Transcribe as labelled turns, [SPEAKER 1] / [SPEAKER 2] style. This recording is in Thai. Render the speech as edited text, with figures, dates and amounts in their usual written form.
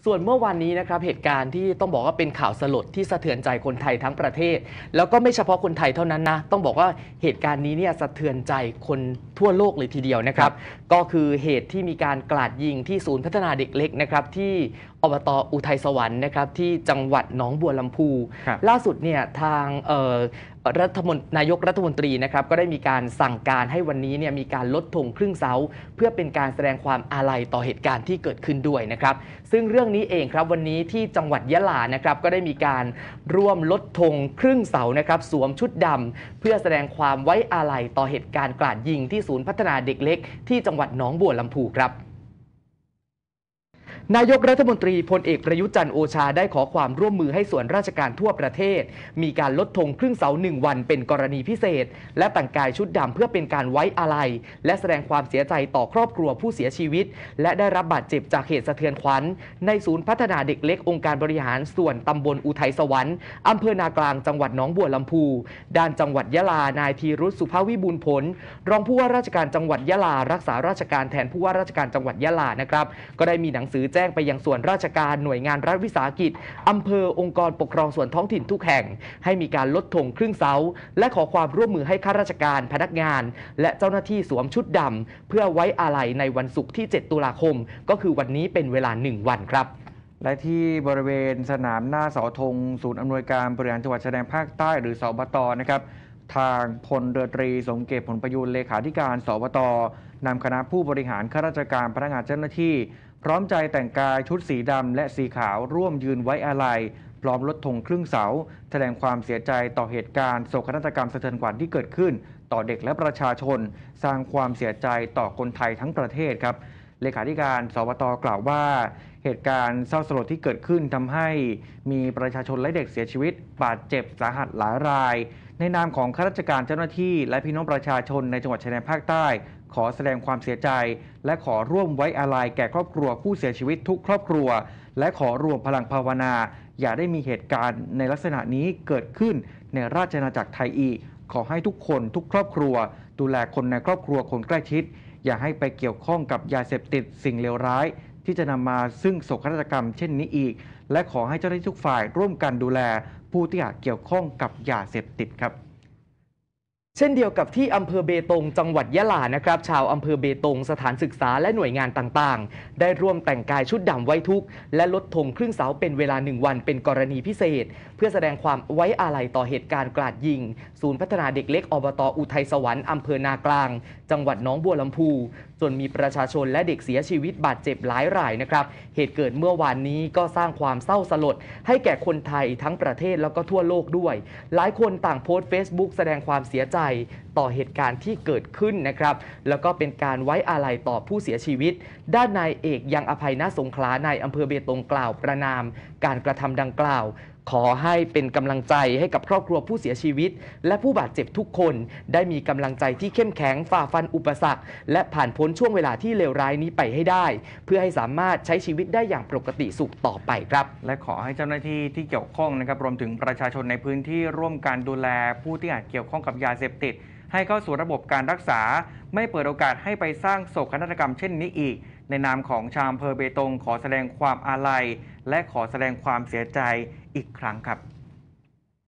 [SPEAKER 1] ส่วนเมื่อวานนี้นะครับเหตุการณ์ที่ต้องบอกว่าเป็นข่าวสลดที่สะเทือนใจคนไทยทั้งประเทศแล้วก็ไม่เฉพาะคนไทยเท่านั้นนะต้องบอกว่าเหตุการณ์นี้เนี่ยสะเทือนใจคนทั่วโลกเลยทีเดียวนะครับก็คือเหตุที่มีการกราดยิงที่ศูนย์พัฒนาเด็กเล็กนะครับที่อบต.อุทัยสวรรค์นะครับที่จังหวัดหนองบัวลำพูล่าสุดเนี่ยทางนายกรัฐมนตรีนะครับก็ได้มีการสั่งการให้วันนี้เนี่ยมีการลดธงครึ่งเสาเพื่อเป็นการแสดงความอาลัยต่อเหตุการณ์ที่เกิดขึ้นด้วยนะครับซึ่งเรื่องนี้เองครับวันนี้ที่จังหวัดยะลานะครับก็ได้มีการร่วมลดธงครึ่งเสานะครับสวมชุดดำเพื่อแสดงความไว้อาลัยต่อเหตุการณ์กราดยิงที่ศูนย์พัฒนาเด็กเล็กที่จังหวัดหนองบัวลำพูครับนายกรัฐมนตรีพลเอกประยุทธ์จันทร์โอชาได้ขอความร่วมมือให้ส่วนราชการทั่วประเทศมีการลดธงครึ่งเสา1 วันเป็นกรณีพิเศษและแต่งกายชุดดำเพื่อเป็นการไว้อาลัยและแสดงความเสียใจต่อครอบครัวผู้เสียชีวิตและได้รับบาดเจ็บจากเหตุสะเทือนขวัญในศูนย์พัฒนาเด็กเล็กองค์การบริหารส่วนตำบลอุทัยสวรรค์อำเภอนากลางจังหวัดหนองบัวลำพูด้านจังหวัดยะลานายธีรุษ สุภาวิบูลย์ผลรองผู้ว่าราชการจังหวัดยะลารักษาราชการแทนผู้ว่าราชการจังหวัดยะลานะครับก็ได้มีหนังสือแจ้งไปยังส่วนราชการหน่วยงานรัฐวิสาหกิจอำเภอองค์กรปกครองส่วนท้องถิ่นทุกแห่งให้มีการลดธงครึ่งเสาและขอความร่วมมือให้ข้าราชการพนักงานและเจ้าหน้าที่สวมชุดดำเพื่อไว้อาลัยในวันศุกร์ที่7 ตุลาคมก็คือวันนี้เป็นเวลา1 วันครับ
[SPEAKER 2] และที่บริเวณสนามหน้าเสาธงศูนย์อำนวยการบริหารจังหวัดชายแดนภาคใต้หรือสบตนะครับทางพลเรือตรีสมเกียรติผลประยูรเลขาธิการสบตนำคณะผู้บริหารข้าราชการพนักงานเจ้าหน้าที่พร้อมใจแต่งกายชุดสีดำและสีขาวร่วมยืนไว้อาลัยพร้อมลดธงครึ่งเสาแสดงความเสียใจต่อเหตุการณ์โศกนาฏกรรมสะเทือนขวัญที่เกิดขึ้นต่อเด็กและประชาชนสร้างความเสียใจต่อคนไทยทั้งประเทศครับเลขาธิการสบตกล่าวว่าเหตุการณ์เศร้าสลดที่เกิดขึ้นทำให้มีประชาชนและเด็กเสียชีวิตบาดเจ็บสาหัสหลายรายในนามของข้าราชการเจ้าหน้าที่และพี่น้องประชาชนในจังหวัดชายแดนภาคใต้ขอแสดงความเสียใจและขอร่วมไว้อาลัยแก่ครอบครัวผู้เสียชีวิตทุกครอบครัวและขอรวมพลังภาวนาอย่าได้มีเหตุการณ์ในลักษณะนี้เกิดขึ้นในราชอาณาจักรไทยอีกขอให้ทุกคนทุกครอบครัวดูแลคนในครอบครัวคนใกล้ชิดอย่าให้ไปเกี่ยวข้องกับยาเสพติดสิ่งเลวร้ายที่จะนำมาซึ่งโศกนาฏกรรมเช่นนี้อีกและขอให้เจ้าหน้าที่ทุกฝ่ายร่วมกันดูแลผู้ที่อาจเกี่ยวข้องกับยาเสพติดครับ
[SPEAKER 1] เช่นเดียวกับที่อำเภอเบตงจังหวัดยะลานะครับชาวอำเภอเบตงสถานศึกษาและหน่วยงานต่างๆได้ร่วมแต่งกายชุดดำไว้ทุกข์และลดธงครึ่งเสาเป็นเวลา1 วันเป็นกรณีพิเศษเพื่อแสดงความไว้อาลัยต่อเหตุการณ์กราดยิงศูนย์พัฒนาเด็กเล็กอบต.อุทัยสวรรค์อำเภอนากลางจังหวัดหนองบัวลำพูจนมีประชาชนและเด็กเสียชีวิตบาดเจ็บหลายรายนะครับเหตุเกิดเมื่อวานนี้ก็สร้างความเศร้าสลดให้แก่คนไทยทั้งประเทศแล้วก็ทั่วโลกด้วยหลายคนต่างโพสต์ Facebook แสดงความเสียใจต่อเหตุการณ์ที่เกิดขึ้นนะครับแล้วก็เป็นการไว้อาลัยต่อผู้เสียชีวิตด้านนายเอกยังอภัยณสงขลานายอำเภอเบตงกล่าวประณามการกระทำดังกล่าวขอให้เป็นกำลังใจให้กับครอบครัวผู้เสียชีวิตและผู้บาดเจ็บทุกคนได้มีกำลังใจที่เข้มแข็งฝ่าฟันอุปสรรคและผ่านพ้นช่วงเวลาที่เลวร้ายนี้ไปให้ได้เพื่อให้สามารถใช้ชีวิตได้อย่างปกติสุขต่อไปครับ
[SPEAKER 2] และขอให้เจ้าหน้าที่ที่เกี่ยวข้องนะครับรวมถึงประชาชนในพื้นที่ร่วมกันดูแลผู้ที่อาจเกี่ยวข้องกับยาเสพติดให้เข้าสู่ระบบการรักษาไม่เปิดโอกาสให้ไปสร้างโศกนาฏกรรมเช่นนี้อีกในนามของชาวอำเภอเบตงขอแสดงความอาลัยและขอแสดงความเสียใจอีกครั้งครับ